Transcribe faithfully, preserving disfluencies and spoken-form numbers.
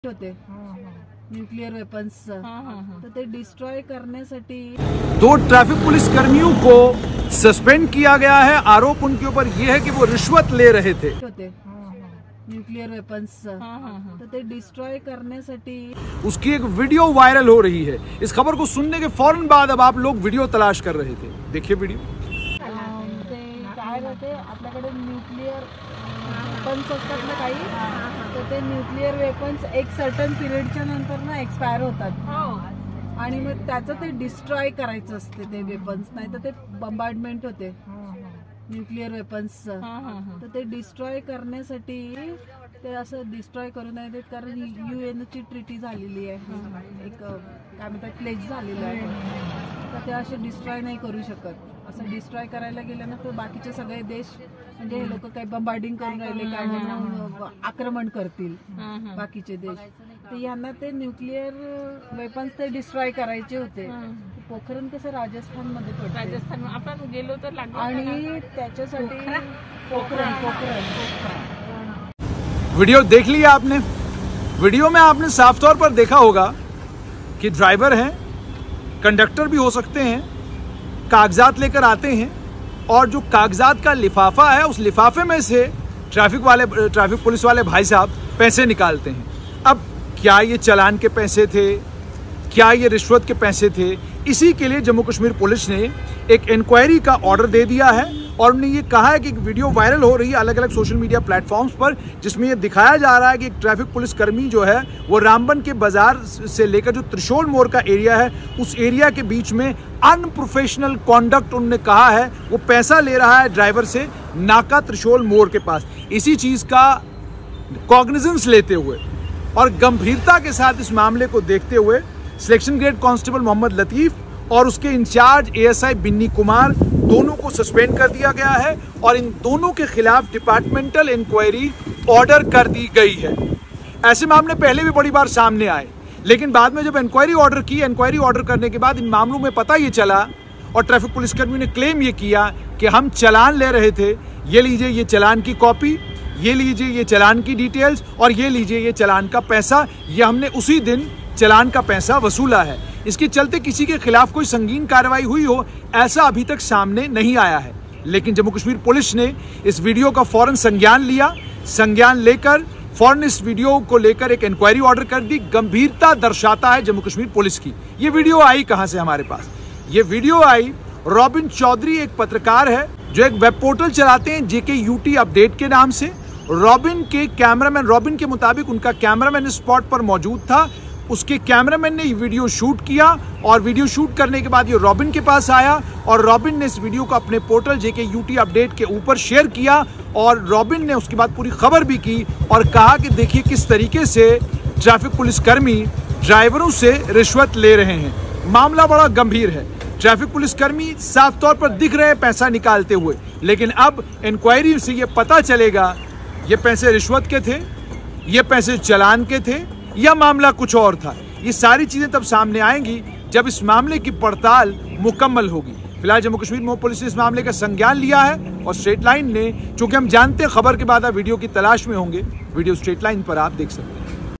होते nuclear weapons तर ते डिस्ट्रॉय करण्यासाठी दो ट्रैफिक पुलिस कर्मियों को सस्पेंड किया गया है। आरोप उनके ऊपर यह है कि वो रिश्वत ले रहे थे। होते न्यूक्लियर वेपन्स तर ते डिस्ट्रॉय करण्यासाठी उसकी एक वीडियो वायरल हो रही है। इस खबर को सुनने के फौरन बाद अब आप लोग वीडियो तलाश कर रहे थे। देखिए वीडियो। ते काय होते आपल्याकडे न्यूक्लियर वेपन्स असतात ना काही, तर ते न्यूक्लियर वेपन्स एक सर्टन पिरियडच्या नंतर ना एक्सपायर होतात आणि मग त्याचं ते डिस्ट्रॉय करायचं असते ते वेपन्स, नाही तर ते बंबार्डमेंट होते न्यूक्लियर वेपन्स तर ते डिस्ट्रॉय करण्यासाठी ते असं डिस्ट्रॉय करू नये देत, कारण युएन ची ट्रिटी झालेली आहे, एक काय म्हणतात प्लेज झालेलं आहे, तर ते असे डिस्ट्रॉय नाही करू शकत। असं डिस्ट्रॉय करायला गेलं ना तर बाकीचे सगळे देश म्हणजे हे लोक काही बंबार्डिंग करून राहिले काय म्हणून आक्रमण करतील बाकीचे देश, तर यांना ते न्यूक्लियर वेपन्स ते डिस्ट्रॉय करायचे होते। पोखरण कसं राजस्थान मध्ये पडतं, राजस्थान आपण गेलो तर आणि त्याच्यासाठी पोखरण पोखरण वीडियो देख लिया आपने। वीडियो में आपने साफ तौर पर देखा होगा कि ड्राइवर हैं, कंडक्टर भी हो सकते हैं, कागजात लेकर आते हैं और जो कागजात का लिफाफा है उस लिफाफे में से ट्रैफिक वाले ट्रैफिक पुलिस वाले भाई साहब पैसे निकालते हैं। अब क्या ये चालान के पैसे थे, क्या ये रिश्वत के पैसे थे, इसी के लिए जम्मू कश्मीर पुलिस ने एक इंक्वायरी का ऑर्डर दे दिया है और उन्होंने ये कहा है कि एक वीडियो वायरल हो रही है अलग अलग सोशल मीडिया प्लेटफॉर्म्स पर, जिसमें ये दिखाया जा रहा है कि एक ट्रैफिक पुलिस कर्मी जो है वो रामबन के बाजार से लेकर जो त्रिशूल मोड़ का एरिया है उस एरिया के बीच में अनप्रोफेशनल कॉन्डक्ट उन्होंने कहा है वो पैसा ले रहा है ड्राइवर से नाका त्रिशूल मोड़ के पास। इसी चीज़ का कॉग्निजेंस लेते हुए और गंभीरता के साथ इस मामले को देखते हुए selection grade constable Mohammad Latif और उसके इंचार्ज एएसआई बिन्नी कुमार दोनों को सस्पेंड कर दिया गया है और इन दोनों के खिलाफ डिपार्टमेंटल इंक्वायरी ऑर्डर कर दी गई है। ऐसे मामले पहले भी बड़ी बार सामने आए, लेकिन बाद में जब इंक्वायरी ऑर्डर की, इंक्वायरी ऑर्डर करने के बाद इन मामलों में पता ये चला और ट्रैफिक पुलिसकर्मी ने क्लेम ये किया कि हम चालान ले रहे थे, ये लीजिए ये चालान की कॉपी, ये लीजिए ये चालान की डिटेल्स और ये लीजिए ये चालान का पैसा, ये हमने उसी दिन चालान का पैसा वसूला है। इसके चलते किसी के खिलाफ कोई संगीन कार्रवाई हुई हो ऐसा अभी तक सामने नहीं आया है, लेकिन जम्मू कश्मीर पुलिस ने इस वीडियो का फौरन संज्ञान लिया। संज्ञान लेकर फौरन इस वीडियो को लेकर एक इंक्वायरी ऑर्डर कर दी। गंभीरता दर्शाता है जम्मू कश्मीर पुलिस की। ये वीडियो आई कहां से हमारे पास? ये वीडियो आई, रॉबिन चौधरी एक पत्रकार है जो एक वेब पोर्टल चलाते हैं जेके यूटी अपडेट के नाम से। रॉबिन के कैमरामैन रॉबिन के मुताबिक उनका कैमरामैन स्पॉट पर मौजूद था, उसके कैमरामैन ने ये वीडियो शूट किया और वीडियो शूट करने के बाद ये रॉबिन के पास आया और रॉबिन ने इस वीडियो को अपने पोर्टल जेके यूटी अपडेट के ऊपर शेयर किया और रॉबिन ने उसके बाद पूरी खबर भी की और कहा कि देखिए किस तरीके से ट्रैफिक पुलिसकर्मी ड्राइवरों से रिश्वत ले रहे हैं। मामला बड़ा गंभीर है। ट्रैफिक पुलिसकर्मी साफ तौर पर दिख रहे हैं पैसा निकालते हुए, लेकिन अब इंक्वायरी से ये पता चलेगा ये पैसे रिश्वत के थे, ये पैसे चालान के थे या मामला कुछ और था। ये सारी चीजें तब सामने आएंगी जब इस मामले की पड़ताल मुकम्मल होगी। फिलहाल जम्मू कश्मीर पुलिस ने इस मामले का संज्ञान लिया है और स्ट्रेट लाइन ने, चूंकि हम जानते हैं खबर के बाद आप वीडियो की तलाश में होंगे, वीडियो स्ट्रेट लाइन पर आप देख सकते हैं।